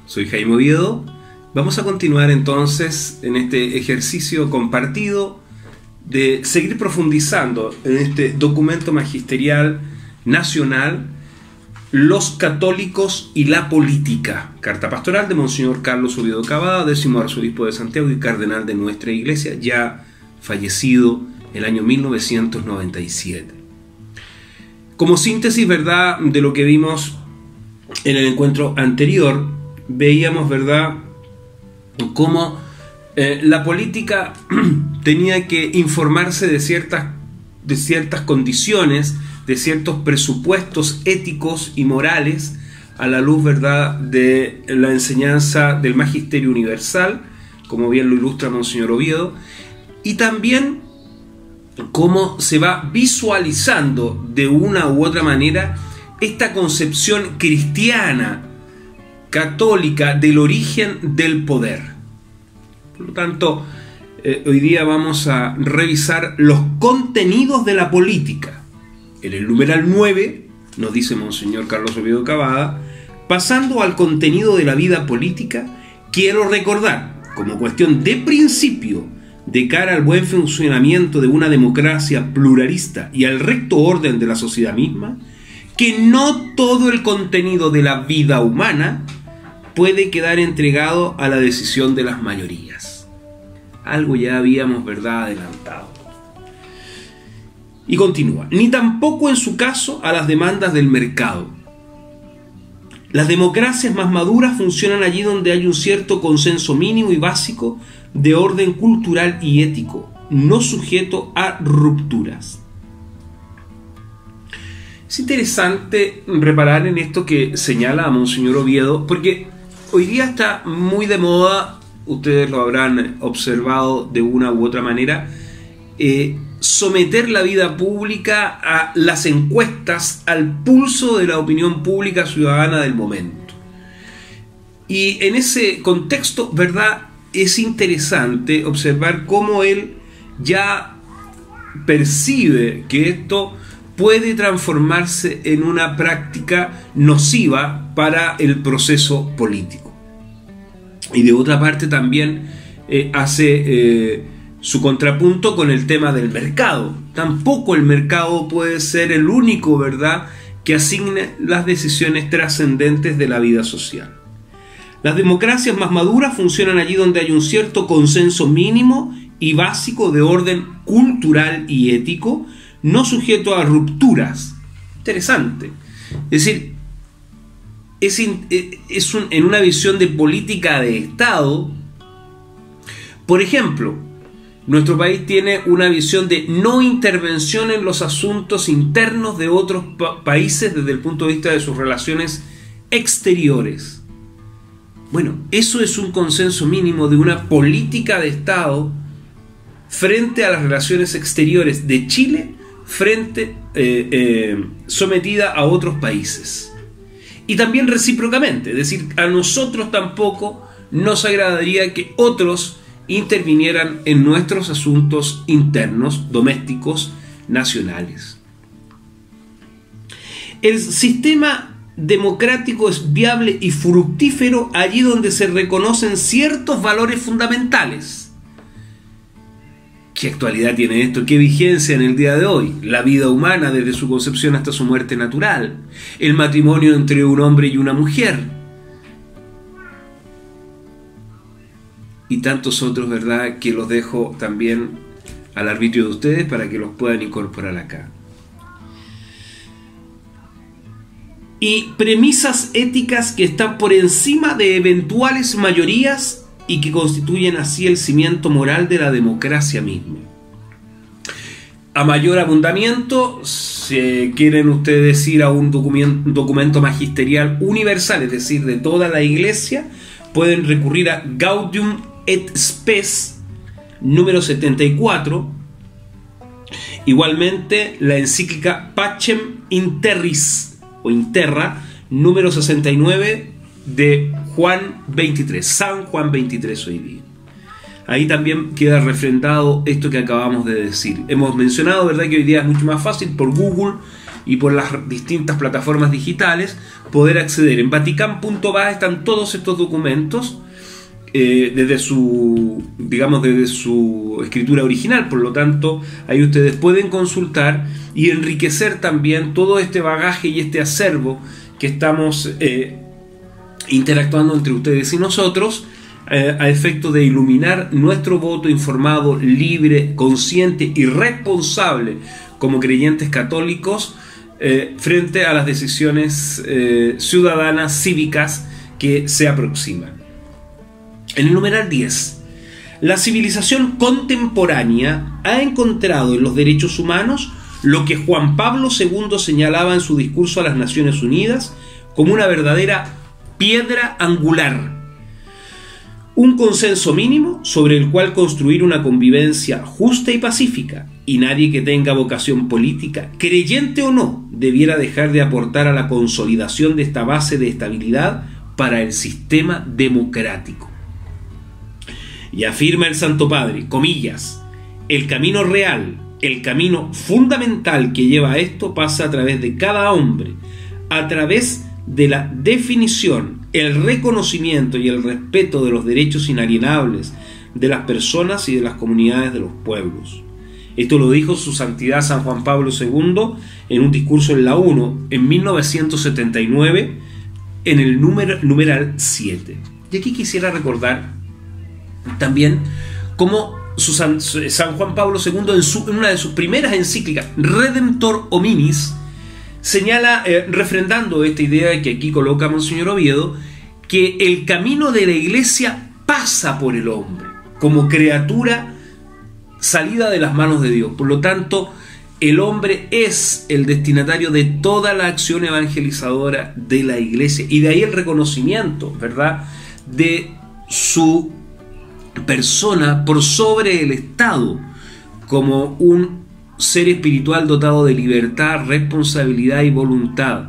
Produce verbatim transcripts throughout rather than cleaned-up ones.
Soy Jaime Oviedo. Vamos a continuar entonces en este ejercicio compartido de seguir profundizando en este documento magisterial nacional, Los católicos y la política, carta pastoral de Monseñor Carlos Oviedo Cavada, décimo arzobispo de Santiago y cardenal de nuestra iglesia, ya fallecido el año mil novecientos noventa y siete. Como síntesis, ¿verdad?, de lo que vimos en el encuentro anterior, veíamos, ¿verdad?, cómo eh, la política tenía que informarse de ciertas, de ciertas condiciones, de ciertos presupuestos éticos y morales a la luz, ¿verdad?, de la enseñanza del Magisterio Universal, como bien lo ilustra Monseñor Oviedo, y también cómo se va visualizando de una u otra manera esta concepción cristiana, católica, del origen del poder. Por lo tanto, eh, hoy día vamos a revisar los contenidos de la política. En el numeral nueve, nos dice Monseñor Carlos Oviedo Cavada, pasando al contenido de la vida política, quiero recordar, como cuestión de principio, de cara al buen funcionamiento de una democracia pluralista y al recto orden de la sociedad misma, que no todo el contenido de la vida humana puede quedar entregado a la decisión de las mayorías. Algo ya habíamos, ¿verdad?, adelantado. Y continúa, ni tampoco en su caso a las demandas del mercado. Las democracias más maduras funcionan allí donde hay un cierto consenso mínimo y básico de orden cultural y ético, no sujeto a rupturas. Es interesante reparar en esto que señala a Monseñor Oviedo, porque hoy día está muy de moda, ustedes lo habrán observado de una u otra manera, eh, someter la vida pública a las encuestas, al pulso de la opinión pública ciudadana del momento. Y en ese contexto, ¿verdad?, es interesante observar cómo él ya percibe que esto puede transformarse en una práctica nociva para el proceso político. Y de otra parte también eh, hace eh, su contrapunto con el tema del mercado. Tampoco el mercado puede ser el único, ¿verdad?, que asigne las decisiones trascendentes de la vida social. Las democracias más maduras funcionan allí donde hay un cierto consenso mínimo y básico de orden cultural y ético, no sujeto a rupturas. Interesante. Es decir, es, in, es un, en una visión de política de Estado. Por ejemplo, nuestro país tiene una visión de no intervención en los asuntos internos de otros pa- países desde el punto de vista de sus relaciones exteriores. Bueno, eso es un consenso mínimo de una política de Estado frente a las relaciones exteriores de Chile, frente eh, eh, sometida a otros países. Y también recíprocamente, es decir, a nosotros tampoco nos agradaría que otros intervinieran en nuestros asuntos internos, domésticos, nacionales. El sistema democrático es viable y fructífero allí donde se reconocen ciertos valores fundamentales. ¿Qué actualidad tiene esto? ¿Qué vigencia en el día de hoy? La vida humana desde su concepción hasta su muerte natural, el matrimonio entre un hombre y una mujer, y tantos otros, ¿verdad?, que los dejo también al arbitrio de ustedes para que los puedan incorporar acá. Y premisas éticas que están por encima de eventuales mayorías y que constituyen así el cimiento moral de la democracia misma. A mayor abundamiento, si quieren ustedes ir a un documento, documento magisterial universal, es decir, de toda la Iglesia, pueden recurrir a Gaudium et Spes, número setenta y cuatro, igualmente la encíclica Pacem in Terris, o Interra, número sesenta y nueve de Juan veintitrés, San Juan veintitrés hoy día. ahí también queda refrendado esto que acabamos de decir. Hemos mencionado, ¿verdad?, que hoy día es mucho más fácil por Google y por las distintas plataformas digitales poder acceder. En Vatican punto va están todos estos documentos eh, desde su, digamos, desde su escritura original. Por lo tanto, ahí ustedes pueden consultar y enriquecer también todo este bagaje y este acervo que estamos eh, interactuando entre ustedes y nosotros, eh, a efecto de iluminar nuestro voto informado, libre, consciente y responsable como creyentes católicos eh, frente a las decisiones eh, ciudadanas, cívicas que se aproximan. En el numeral diez, la civilización contemporánea ha encontrado en los derechos humanos lo que Juan Pablo segundo señalaba en su discurso a las Naciones Unidas como una verdadera piedra angular, un consenso mínimo sobre el cual construir una convivencia justa y pacífica, y nadie que tenga vocación política, creyente o no, debiera dejar de aportar a la consolidación de esta base de estabilidad para el sistema democrático. Y afirma el Santo Padre, comillas, el camino real, el camino fundamental que lleva a esto pasa a través de cada hombre, a través de la definición, el reconocimiento y el respeto de los derechos inalienables de las personas y de las comunidades de los pueblos. Esto lo dijo su Santidad San Juan Pablo segundo en un discurso en la ONU en mil novecientos setenta y nueve, en el número, numeral siete. Y aquí quisiera recordar también cómo su San, San Juan Pablo segundo en, su, en una de sus primeras encíclicas, Redemptor Hominis, señala, eh, refrendando esta idea que aquí coloca Monseñor Oviedo, que el camino de la Iglesia pasa por el hombre, como criatura salida de las manos de Dios. Por lo tanto, el hombre es el destinatario de toda la acción evangelizadora de la Iglesia, y de ahí el reconocimiento, ¿verdad?, de su persona por sobre el Estado, como un ser espiritual dotado de libertad, responsabilidad y voluntad.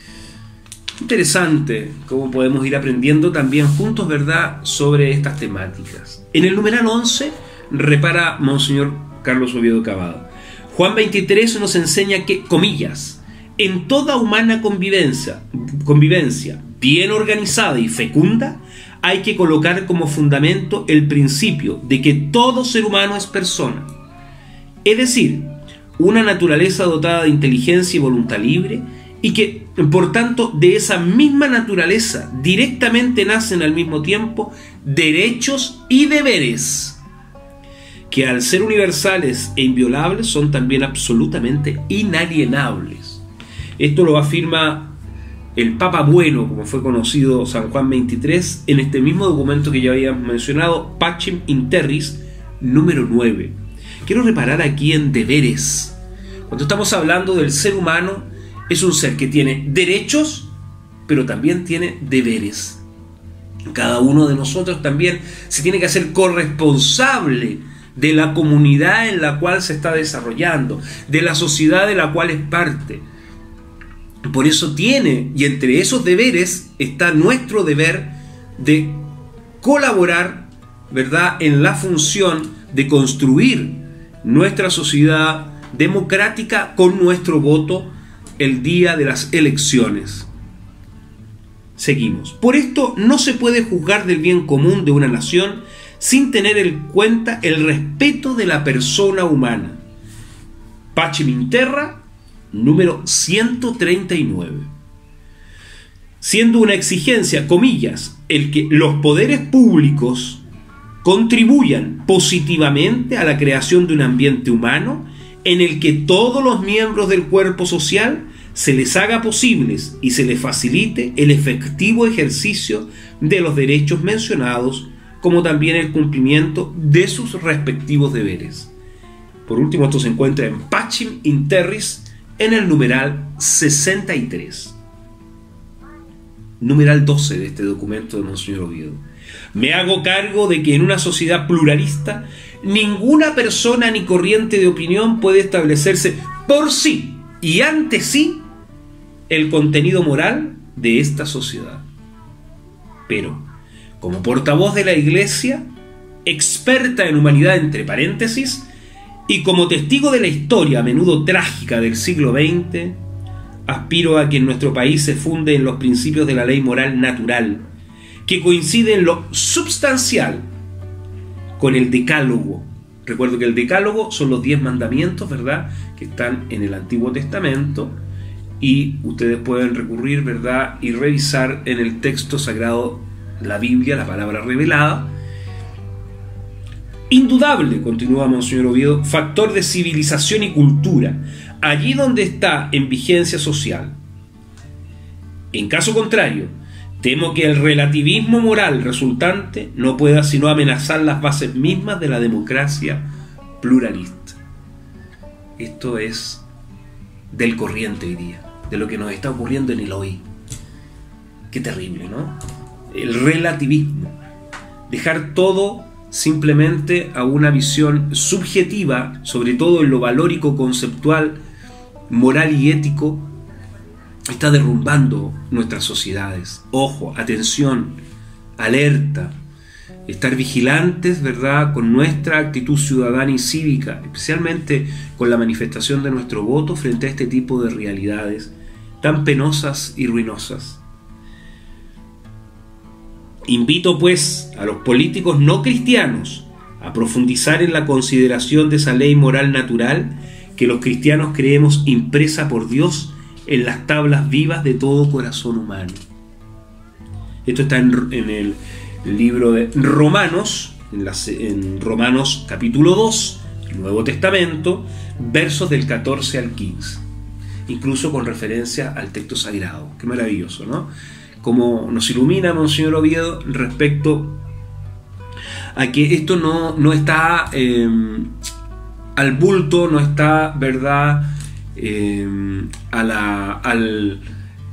Interesante cómo podemos ir aprendiendo también juntos, ¿verdad?, sobre estas temáticas. En el numeral once repara Monseñor Carlos Oviedo Cavado. Juan veintitrés nos enseña que, comillas, en toda humana convivencia, convivencia bien organizada y fecunda, hay que colocar como fundamento el principio de que todo ser humano es persona, es decir, una naturaleza dotada de inteligencia y voluntad libre, y que, por tanto, de esa misma naturaleza directamente nacen al mismo tiempo derechos y deberes, que al ser universales e inviolables son también absolutamente inalienables. Esto lo afirma el Papa Bueno, como fue conocido San Juan veintitrés, en este mismo documento que ya habíamos mencionado, Pacem in Terris, número nueve. Quiero reparar aquí en deberes. Cuando estamos hablando del ser humano, es un ser que tiene derechos, pero también tiene deberes. Cada uno de nosotros también se tiene que hacer corresponsable de la comunidad en la cual se está desarrollando, de la sociedad de la cual es parte. Por eso tiene, y entre esos deberes está nuestro deber de colaborar, ¿verdad?, en la función de construir nuestra sociedad democrática con nuestro voto el día de las elecciones. Seguimos. Por esto no se puede juzgar del bien común de una nación sin tener en cuenta el respeto de la persona humana. Pacem in Terra, número ciento treinta y nueve. Siendo una exigencia, comillas, el que los poderes públicos contribuyan positivamente a la creación de un ambiente humano en el que todos los miembros del cuerpo social se les haga posibles y se les facilite el efectivo ejercicio de los derechos mencionados, como también el cumplimiento de sus respectivos deberes. Por último, esto se encuentra en Pacem in Terris, en el numeral sesenta y tres. Numeral doce de este documento de Monseñor Oviedo. Me hago cargo de que en una sociedad pluralista ninguna persona ni corriente de opinión puede establecerse por sí y ante sí el contenido moral de esta sociedad. Pero, como portavoz de la Iglesia, experta en humanidad entre paréntesis, y como testigo de la historia a menudo trágica del siglo veinte, aspiro a que en nuestro país se funde en los principios de la ley moral natural, que coincide en lo substancial con el decálogo. Recuerdo que el decálogo son los diez mandamientos, ¿verdad?, que están en el Antiguo Testamento, y ustedes pueden recurrir, ¿verdad?, y revisar en el texto sagrado, la Biblia, la palabra revelada. Indudable, continúa Monseñor Oviedo, factor de civilización y cultura, allí donde está en vigencia social. En caso contrario, temo que el relativismo moral resultante no pueda sino amenazar las bases mismas de la democracia pluralista. Esto es del corriente hoy día, de lo que nos está ocurriendo en el hoy. Qué terrible, ¿no? El relativismo. Dejar todo simplemente a una visión subjetiva, sobre todo en lo valórico, conceptual, moral y ético, está derrumbando nuestras sociedades. Ojo, atención, alerta, estar vigilantes, ¿verdad?, con nuestra actitud ciudadana y cívica, especialmente con la manifestación de nuestro voto frente a este tipo de realidades tan penosas y ruinosas. Invito pues a los políticos no cristianos a profundizar en la consideración de esa ley moral natural que los cristianos creemos impresa por Dios en las tablas vivas de todo corazón humano. Esto está en, en el libro de Romanos, en, la, en Romanos capítulo dos, Nuevo Testamento, versos del catorce al quince, incluso con referencia al texto sagrado. Qué maravilloso, ¿no? Como nos ilumina Monseñor Oviedo respecto a que esto no, no está eh, al bulto, no está, ¿verdad?, eh, a la, al,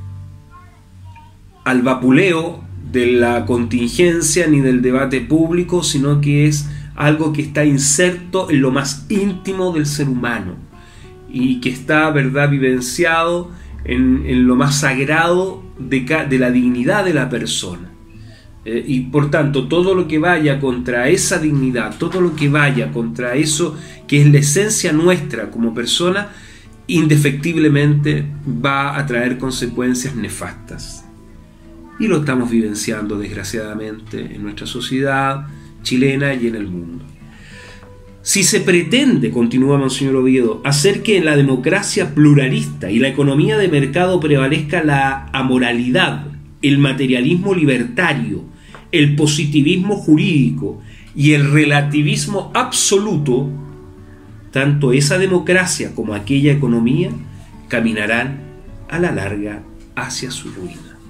al vapuleo de la contingencia ni del debate público, sino que es algo que está inserto en lo más íntimo del ser humano y que está, ¿verdad?, vivenciado en, en lo más sagrado de, de la dignidad de la persona. Eh, y por tanto, todo lo que vaya contra esa dignidad, todo lo que vaya contra eso que es la esencia nuestra como persona, indefectiblemente va a traer consecuencias nefastas. Y lo estamos vivenciando desgraciadamente en nuestra sociedad chilena y en el mundo. Si se pretende, continúa Monseñor Oviedo, hacer que en la democracia pluralista y la economía de mercado prevalezca la amoralidad, el materialismo libertario, el positivismo jurídico y el relativismo absoluto, tanto esa democracia como aquella economía caminarán a la larga hacia su ruina.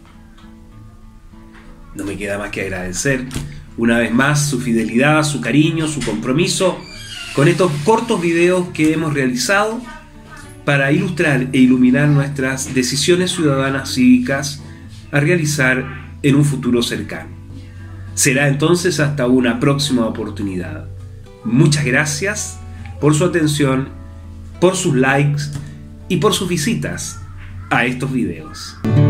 No me queda más que agradecer una vez más su fidelidad, su cariño, su compromiso con estos cortos videos que hemos realizado para ilustrar e iluminar nuestras decisiones ciudadanas cívicas a realizar en un futuro cercano. Será entonces hasta una próxima oportunidad. Muchas gracias por su atención, por sus likes y por sus visitas a estos videos.